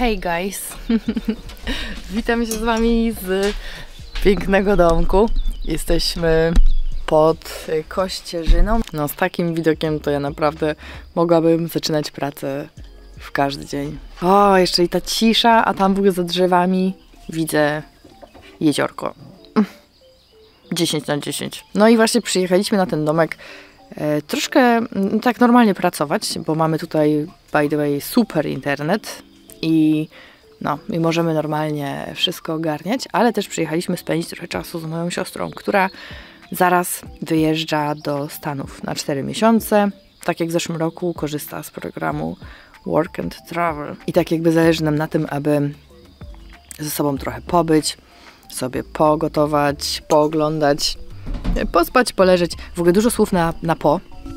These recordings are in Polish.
Hey guys! Witam się z wami z pięknego domku. Jesteśmy pod Kościerzyną. No z takim widokiem to ja naprawdę mogłabym zaczynać pracę w każdy dzień. O, jeszcze i ta cisza, a tam w ogóle za drzewami widzę jeziorko. 10 na 10. No i właśnie przyjechaliśmy na ten domek troszkę tak normalnie pracować, bo mamy tutaj, by the way, super internet i możemy normalnie wszystko ogarniać, ale też przyjechaliśmy spędzić trochę czasu z moją siostrą, która zaraz wyjeżdża do Stanów na 4 miesiące. Tak jak w zeszłym roku korzysta z programu Work and Travel. I tak jakby zależy nam na tym, aby ze sobą trochę pobyć, sobie pogotować, pooglądać, pospać, poleżeć. W ogóle dużo słów na po.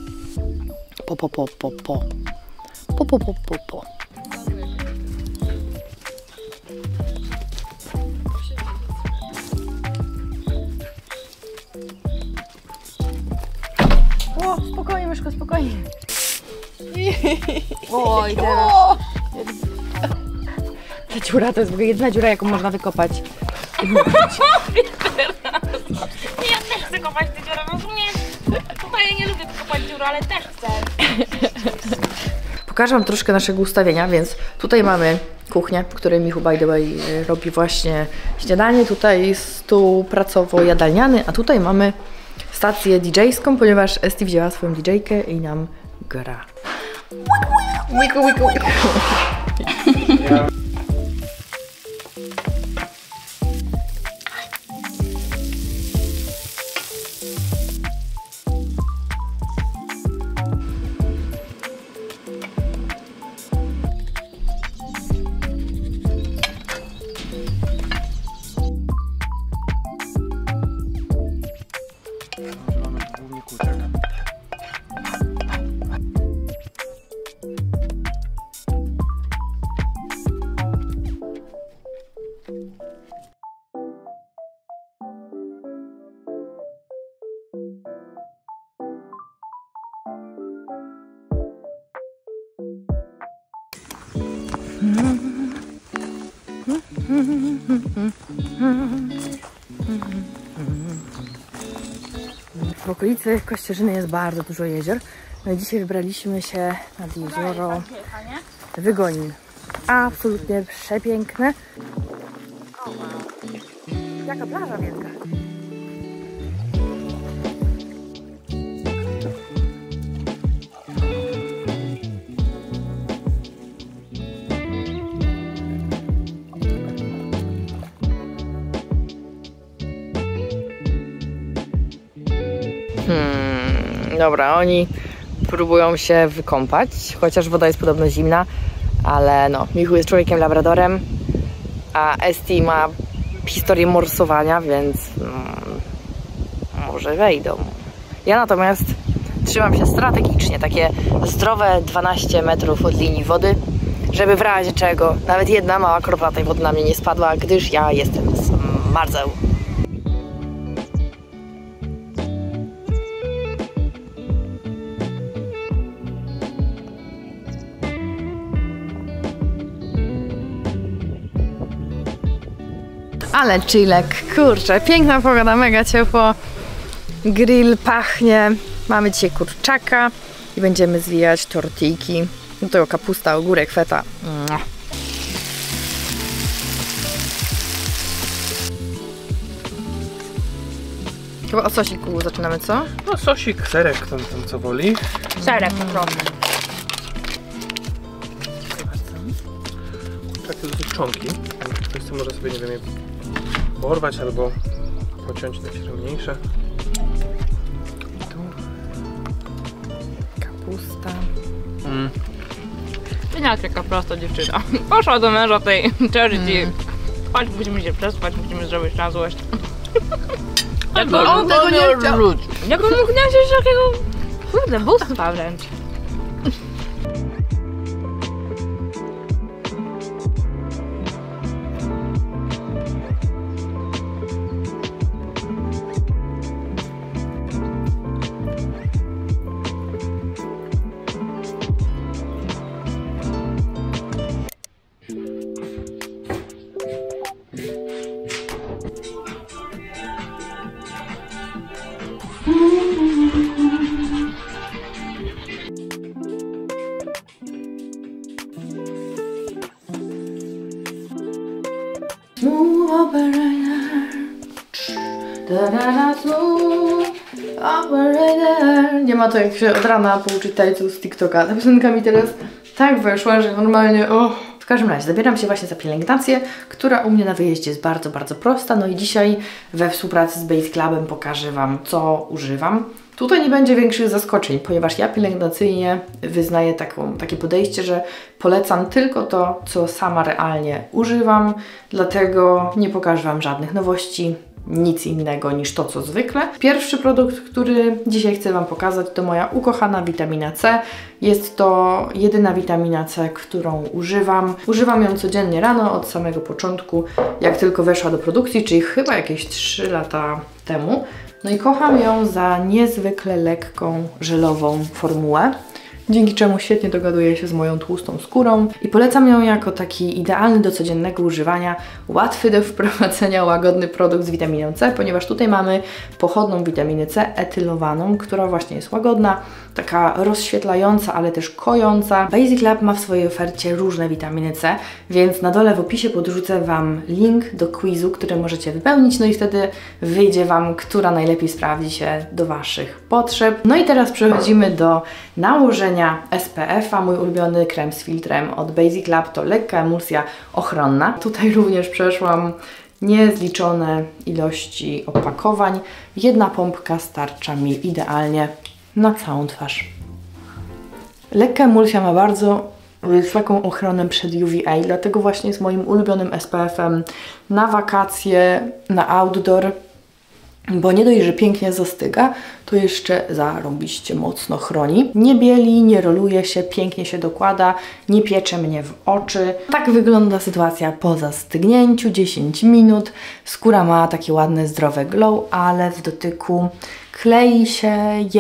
Po. O, spokojnie, myszko, spokojnie. Oj, teraz. Ta dziura to jest w ogóle jedna dziura, jaką można wykopać. Ja też chcę kopać tę dziurę, rozumiesz? Tutaj ja nie lubię kopać dziury, ale też chcę. Pokażę wam troszkę naszego ustawienia, więc tutaj mamy kuchnię, w której Michu, by the way, robi właśnie śniadanie. Tutaj stół pracowo-jadalniany, a tutaj mamy stację DJ-ską, ponieważ Esti wzięła swoją DJ-kę i nam gra. Wiku. W okolicy Kościerzyny jest bardzo dużo jezior. No i dzisiaj wybraliśmy się nad jezioro Wygonin. Absolutnie przepiękne. O, wow. Jaka plaża wielka. Dobra, oni próbują się wykąpać, chociaż woda jest podobno zimna, ale no, Michu jest człowiekiem labradorem, a Esti ma historię morsowania, więc może wejdą. Ja natomiast trzymam się strategicznie, takie zdrowe 12 metrów od linii wody, żeby w razie czego nawet jedna mała kropla tej wody na mnie nie spadła, gdyż ja jestem zmarzeł. Ale chillek, kurczę, piękna pogoda, mega ciepło, grill pachnie, mamy dzisiaj kurczaka i będziemy zwijać tortillki, do tego kapusta, ogórek, feta. Chyba o sosiku zaczynamy, co? No sosik, serek, tam co woli. Serek po prostu. Takie dosyć czonki, ktoś co może sobie, nie wiem, je porwać albo pociąć na ciele mniejsze. Tu kapusta. Widziałaś jaka prosta dziewczyna. Poszła do męża tej Charity. Chodź, musimy się przespać, musimy zrobić na złość. Jakby on tego nie chciał. Jakby mógł nie chcieć takiego, kurde, bóstwa wręcz. Smooth operator. Smooth operator. Nie ma to jak się od rana pouczyć tańców z TikToka. Ta piosenka mi teraz tak weszła, że normalnie W każdym razie zabieram się właśnie za pielęgnację, która u mnie na wyjeździe jest bardzo, bardzo prosta. No i dzisiaj we współpracy z Base Clubem pokażę Wam, co używam. Tutaj nie będzie większych zaskoczeń, ponieważ ja pielęgnacyjnie wyznaję takie podejście, że polecam tylko to, co sama realnie używam, dlatego nie pokażę Wam żadnych nowości, nic innego niż to, co zwykle. Pierwszy produkt, który dzisiaj chcę Wam pokazać, to moja ukochana witamina C. Jest to jedyna witamina C, którą używam. Używam ją codziennie rano, od samego początku, jak tylko weszła do produkcji, czyli chyba jakieś 3 lata temu. No i kocham ją za niezwykle lekką, żelową formułę, dzięki czemu świetnie dogaduje się z moją tłustą skórą i polecam ją jako taki idealny do codziennego używania, łatwy do wprowadzenia, łagodny produkt z witaminą C, ponieważ tutaj mamy pochodną witaminę C etylowaną, która właśnie jest łagodna, taka rozświetlająca, ale też kojąca. Basic Lab ma w swojej ofercie różne witaminy C, więc na dole w opisie podrzucę Wam link do quizu, który możecie wypełnić, no i wtedy wyjdzie Wam, która najlepiej sprawdzi się do Waszych potrzeb. No i teraz przechodzimy do nałożenia SPF-a. Mój ulubiony krem z filtrem od Basic Lab to lekka emulsja ochronna. Tutaj również przeszłam niezliczone ilości opakowań. Jedna pompka starcza mi idealnie na całą twarz. Lekka emulsja ma bardzo wysoką ochronę przed UVA, dlatego właśnie jest moim ulubionym SPF-em na wakacje, na outdoor, bo nie dość, że pięknie zastyga, to jeszcze zarąbiście mocno chroni. Nie bieli, nie roluje się, pięknie się dokłada, nie piecze mnie w oczy. Tak wygląda sytuacja po zastygnięciu, 10 minut. Skóra ma takie ładne, zdrowe glow, ale w dotyku klei się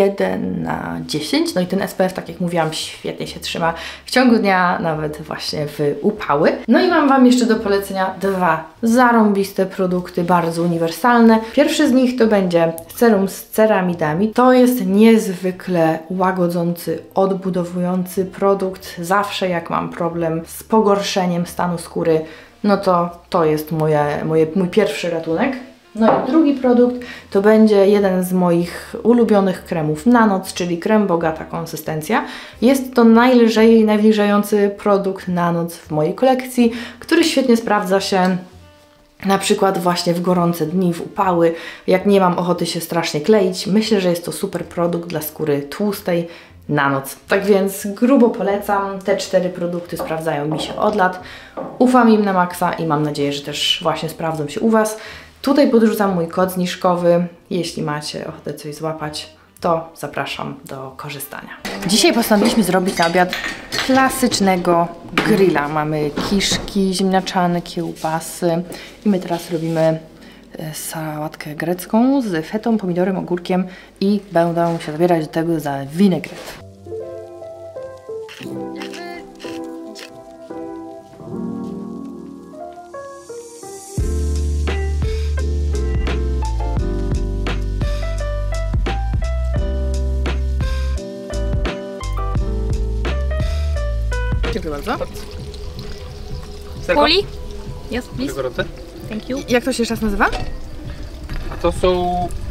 1/10. No i ten SPF, tak jak mówiłam, świetnie się trzyma w ciągu dnia, nawet właśnie w upały. No i mam Wam jeszcze do polecenia 2 zarąbiste produkty, bardzo uniwersalne. Pierwszy z nich to będzie serum z ceramidami. To jest niezwykle łagodzący, odbudowujący produkt. Zawsze jak mam problem z pogorszeniem stanu skóry, no to jest mój pierwszy ratunek. No i drugi produkt to będzie jeden z moich ulubionych kremów na noc, czyli krem bogata konsystencja. Jest to najlżej nawilżający produkt na noc w mojej kolekcji, który świetnie sprawdza się na przykład właśnie w gorące dni, w upały, jak nie mam ochoty się strasznie kleić. Myślę, że jest to super produkt dla skóry tłustej na noc. Tak więc grubo polecam. Te 4 produkty sprawdzają mi się od lat. Ufam im na maksa i mam nadzieję, że też właśnie sprawdzą się u Was. Tutaj podrzucam mój kod zniżkowy. Jeśli macie ochotę coś złapać, to zapraszam do korzystania. Dzisiaj postanowiliśmy zrobić na obiad klasycznego grilla. Mamy kiszki ziemniaczane, kiełbasy i my teraz robimy sałatkę grecką z fetą, pomidorem, ogórkiem i będę się zabierać do tego za winegret. Dziękuję bardzo. Poli? Yes, please. Gorące? Thank you. Jak to się jeszcze raz nazywa? A to są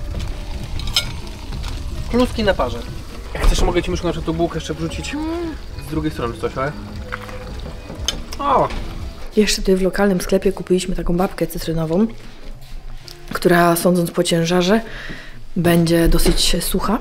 kluski na parze. Jak chcesz, mogę Ci myszką na przykład tą bułkę jeszcze wrzucić z drugiej strony coś, ale... O! Jeszcze tutaj w lokalnym sklepie kupiliśmy taką babkę cytrynową, która sądząc po ciężarze będzie dosyć sucha.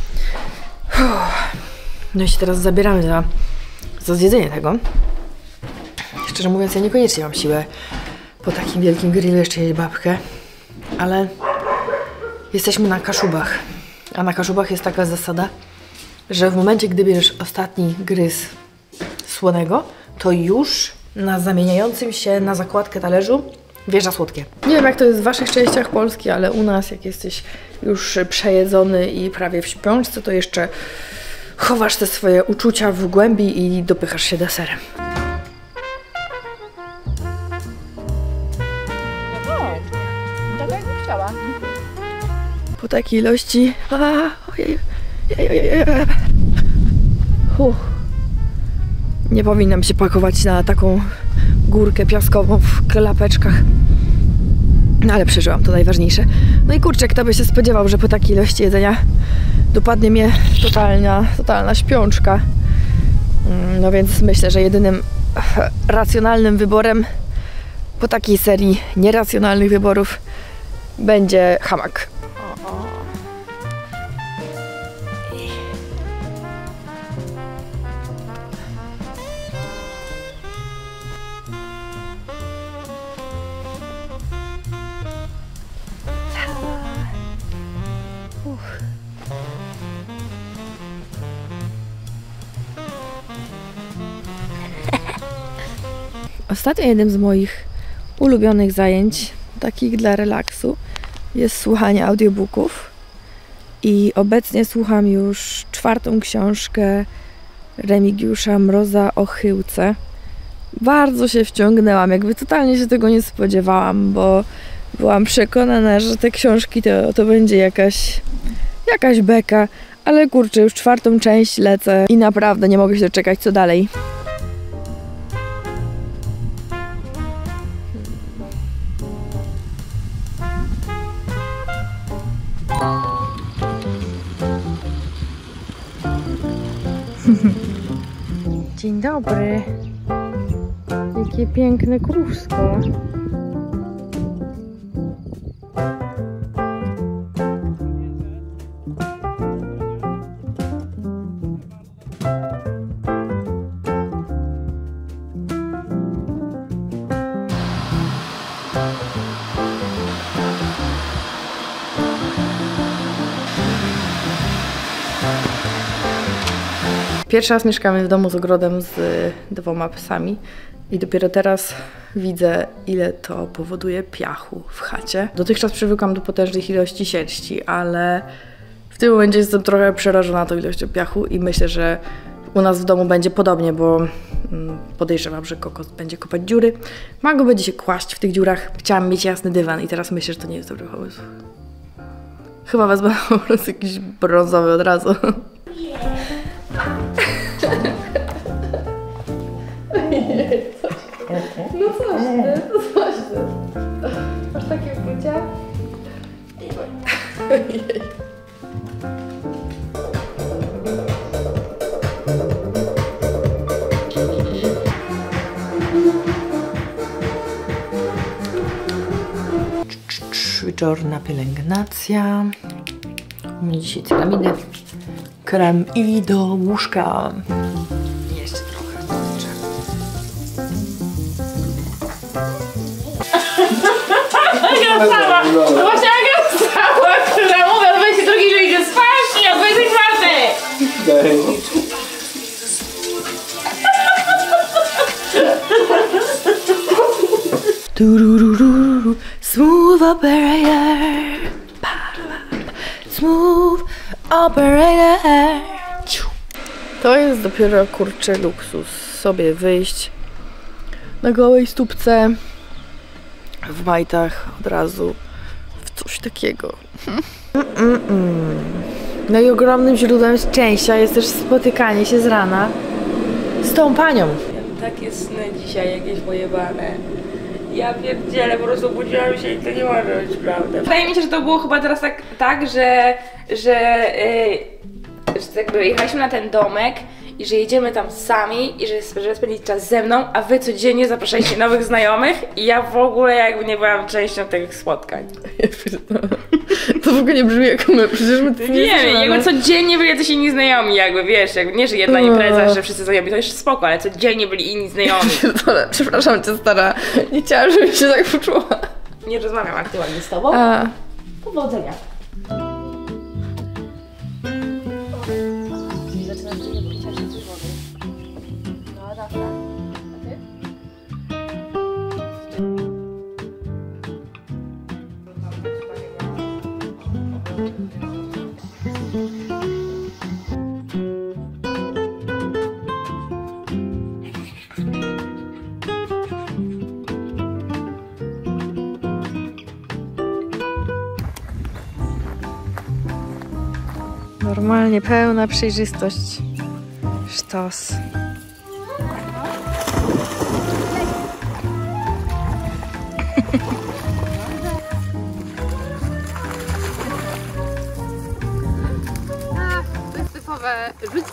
No i się teraz zabieramy za zjedzenie tego. Szczerze mówiąc, ja niekoniecznie mam siłę po takim wielkim grillu jeszcze jeść babkę, ale jesteśmy na Kaszubach, a na Kaszubach jest taka zasada, że w momencie, gdy bierzesz ostatni gryz słonego, to już na zamieniającym się na zakładkę talerzu wjeżdża słodkie. Nie wiem, jak to jest w Waszych częściach Polski, ale u nas, jak jesteś już przejedzony i prawie w śpiączce, to jeszcze chowasz te swoje uczucia w głębi i dopychasz się deserem. Tak jakbym chciała. Po takiej ilości... Nie powinnam się pakować na taką górkę piaskową w klapeczkach. No ale przeżyłam, to najważniejsze. No i kurczę, kto by się spodziewał, że po takiej ilości jedzenia dopadnie mnie totalna śpiączka. No więc myślę, że jedynym racjonalnym wyborem po takiej serii nieracjonalnych wyborów będzie hamak. Ostatnio jednym z moich ulubionych zajęć, takich dla relaksu, jest słuchanie audiobooków. I obecnie słucham już 4. książkę Remigiusza Mroza o Chyłce. Bardzo się wciągnęłam, jakby totalnie się tego nie spodziewałam, bo byłam przekonana, że te książki to będzie jakaś beka, ale kurczę, już 4. część lecę i naprawdę nie mogę się doczekać, co dalej. Dzień dobry. Jakie piękne krówsko. Pierwszy raz mieszkamy w domu z ogrodem z 2 psami i dopiero teraz widzę, ile to powoduje piachu w chacie. Dotychczas przywykłam do potężnych ilości sierści, ale w tym momencie jestem trochę przerażona tą ilością piachu i myślę, że u nas w domu będzie podobnie, bo podejrzewam, że Kokos będzie kopać dziury. Mago będzie się kłaść w tych dziurach. Chciałam mieć jasny dywan i teraz myślę, że to nie jest dobry pomysł. Chyba wezmę po prostu jakiś brązowy od razu. No coś ty. Masz takie uczucia? Wieczorna pielęgnacja. Mamy dzisiaj ceramidę, krem i do łóżka. Jeszcze trochę. Ja sama! No właśnie jak sama, która mówi o 22, że idzie spać i o 24! Turururu, smooth operator. Smooth operator. To jest dopiero kurczę luksus. Sobie wyjść na gołej stópce, w majtach od razu w coś takiego. No i ogromnym źródłem szczęścia jest też spotykanie się z rana z tą panią. Takie sny dzisiaj jakieś pojebane. Ja pierdzielę, po prostu budziłam się i to nie może być prawda. Wydaje mi się, że to było chyba teraz tak, że jakby jechaliśmy na ten domek i że jedziemy tam sami i że spędzić czas ze mną, a wy codziennie zapraszaliście nowych znajomych i ja w ogóle jakby nie byłam częścią tych spotkań. To w ogóle nie brzmi jak my, przecież my to nie wiem, jakby codziennie byli jacyś inni znajomi, jakby wiesz, jakby nie, że jedna impreza, że wszyscy znajomi, to jeszcze spoko, ale codziennie byli inni znajomi. Przepraszam cię, stara, nie chciałam, żebyś się tak poczuła. Nie rozmawiam aktualnie z tobą. Powodzenia. Normalnie pełna przejrzystość. Sztos.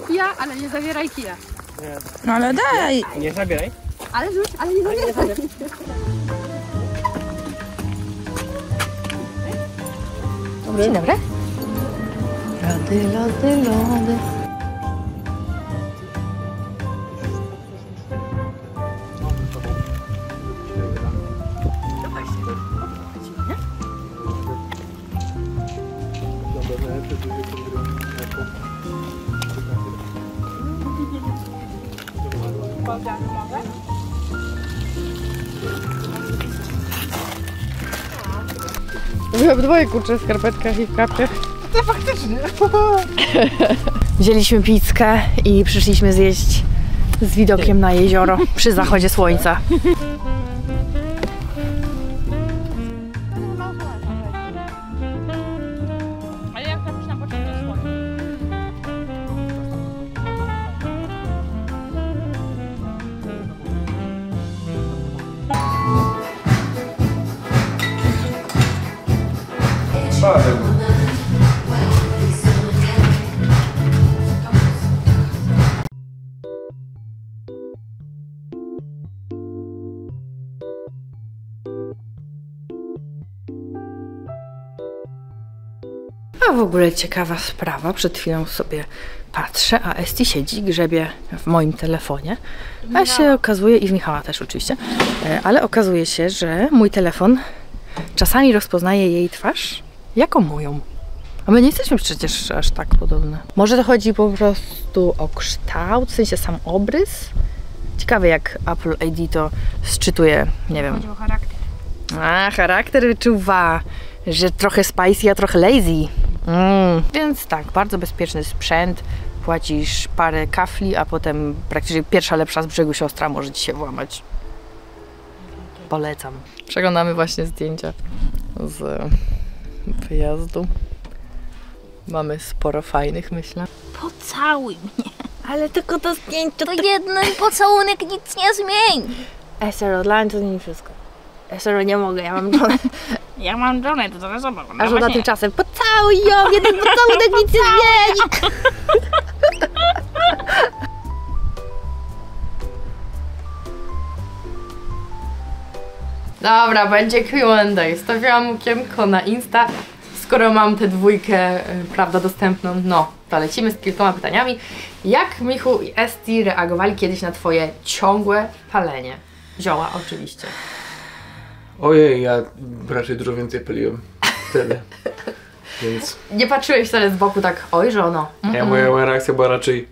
kija, ale nie zabieraj kija. Nie. No ale daj! Nie zabieraj. Ale rzuć, ale nie zabieraj. Dzień dobry. Lody, lody, lody. Wy obydwoje kurczę w skarpetkach i w kapciach. To faktycznie. Wzięliśmy pizzkę i przyszliśmy zjeść z widokiem na jezioro przy zachodzie słońca. Ale jak tak już na początku słońca? A w ogóle ciekawa sprawa, przed chwilą sobie patrzę, a Esti siedzi, grzebie w moim telefonie, a się okazuje, i w Michała też oczywiście, ale okazuje się, że mój telefon czasami rozpoznaje jej twarz jako moją. A my nie jesteśmy przecież aż tak podobne. Może to chodzi po prostu o kształt, w sensie sam obrys? Ciekawe jak Apple ID to sczytuje, nie wiem. Chodzi o charakter. A, charakter wyczuwa, że trochę spicy, a trochę lazy. Więc tak, bardzo bezpieczny sprzęt. Płacisz parę kafli, a potem praktycznie pierwsza lepsza z brzegu siostra może ci się włamać. Polecam. Przeglądamy właśnie zdjęcia z wyjazdu. Mamy sporo fajnych, myślę. Pocałuj mnie. Ale tylko to zdjęcie. To jeden pocałunek nic nie zmieni. Esero, dla mnie to nie wszystko. Esero, nie mogę, ja mam żonę. Ja mam żonę, to zaraz zobaczę. A żona tymczasem, pocałuj ją, jeden pocałunek nic nie zmieni. Dobra, będzie Q&A. Stawiałam okienko na Insta. Skoro mam tę dwójkę, prawda, dostępną, no, to lecimy z kilkoma pytaniami. Jak Michu i Esti reagowali kiedyś na twoje ciągłe palenie? Zioła, oczywiście. Ojej, ja raczej dużo więcej paliłem wtedy. Więc Nie patrzyłeś wcale z boku tak, oj żono. moja reakcja była raczej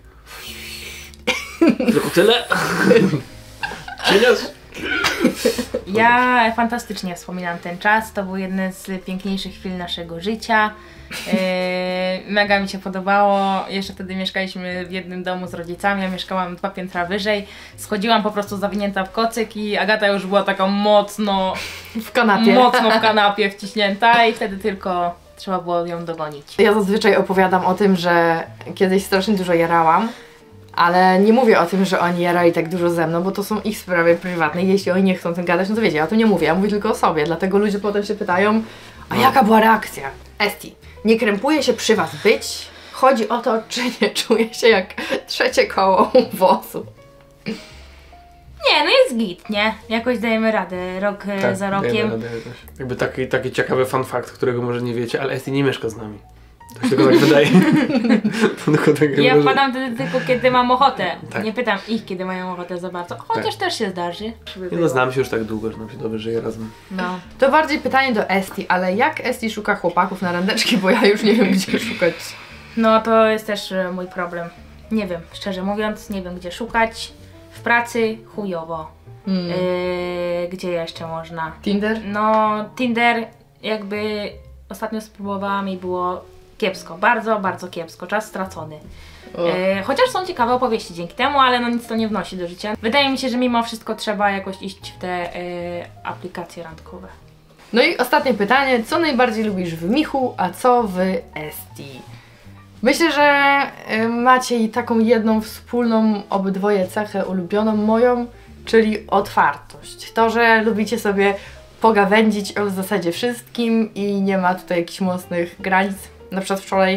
tylko tyle. Cienias. Ja fantastycznie wspominam ten czas, to był jeden z piękniejszych chwil naszego życia. Mega mi się podobało, jeszcze wtedy mieszkaliśmy w jednym domu z rodzicami, ja mieszkałam 2 piętra wyżej, schodziłam po prostu zawinięta w kocyk i Agata już była taka mocno W kanapie. mocno w kanapie wciśnięta i wtedy tylko trzeba było ją dogonić. Ja zazwyczaj opowiadam o tym, że kiedyś strasznie dużo jarałam, ale nie mówię o tym, że oni jarali tak dużo ze mną, bo to są ich sprawy prywatne i jeśli oni nie chcą tym gadać, no to wiecie, ja o tym nie mówię, ja mówię tylko o sobie, dlatego ludzie potem się pytają, a jaka była reakcja? Esti, nie krępuje się przy was być, chodzi o to, czy nie czuje się jak trzecie koło wozu. Nie, no jest git, nie? Jakoś dajemy radę, rok za rokiem. Radę jakoś. Jakby taki ciekawy fun fact, którego może nie wiecie, ale Esti nie mieszka z nami. To się tylko tak wydaje. Tylko tak Ja wpadam wtedy tylko kiedy mam ochotę. Tak. Nie pytam ich, kiedy mają ochotę za bardzo. Chociaż też się zdarzy. Nie no, znam się już tak długo, że nam się dobrze żyje razem. No. To bardziej pytanie do Esti, ale jak Esti szuka chłopaków na randeczki, bo ja już nie wiem gdzie szukać. No to jest też mój problem. Nie wiem, szczerze mówiąc, nie wiem gdzie szukać. W pracy chujowo. Gdzie jeszcze można? Tinder? No Tinder jakby ostatnio spróbowałam i było kiepsko. Bardzo, bardzo kiepsko. Czas stracony. Chociaż są ciekawe opowieści dzięki temu, ale no nic to nie wnosi do życia. Wydaje mi się, że mimo wszystko trzeba jakoś iść w te aplikacje randkowe. No i ostatnie pytanie, co najbardziej lubisz w Michu, a co w Esti? Myślę, że macie i taką jedną wspólną obydwoje cechę ulubioną moją, czyli otwartość. To, że lubicie sobie pogawędzić o w zasadzie wszystkim i nie ma tutaj jakichś mocnych granic. Na przykład wczoraj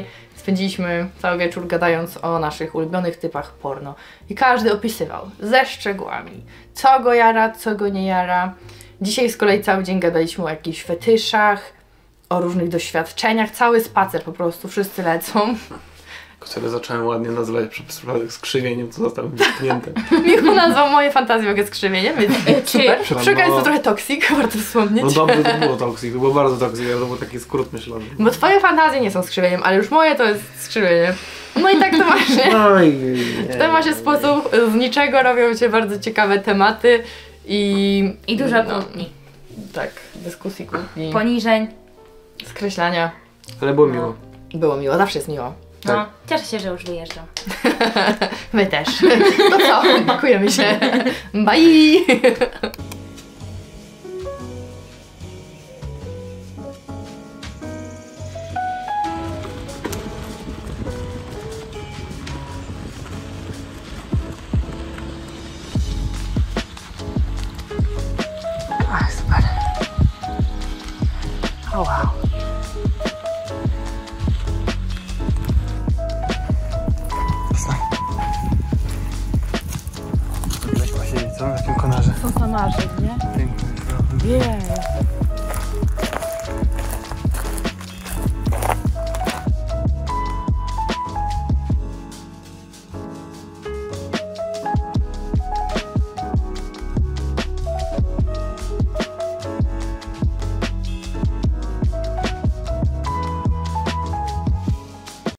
spędziliśmy cały wieczór gadając o naszych ulubionych typach porno. I każdy opisywał ze szczegółami, co go jara, co go nie jara. Dzisiaj z kolei cały dzień gadaliśmy o jakichś fetyszach, o różnych doświadczeniach, cały spacer po prostu, wszyscy lecą. Które zacząłem ładnie nazywać przez przypadek skrzywieniem, co zostało wytknięte. Michu nazwał moje fantazje mogę skrzywieniem, więc super. Przy okazji jest to trochę toksik, warto wspomnieć. No dobrze, to było toksik, to było bardzo toksik, to był taki skrót myślony. Bo twoje fantazje nie są skrzywieniem, ale już moje to jest skrzywienie. No i tak to właśnie. W ten właśnie sposób z niczego robią się bardzo ciekawe tematy I dużo kłótni. Tak, dyskusji, kłótni, Poniżeń. skreślania. Ale było miło. Było miło, zawsze jest miło. No, Tak. cieszę się, że już wyjeżdżam. My też. No co, pakujemy się. Bye! Ach, super. O wow. Weź posiedzieć, co? Na tym konarze. Są sanarze, nie? Piękny. Jej.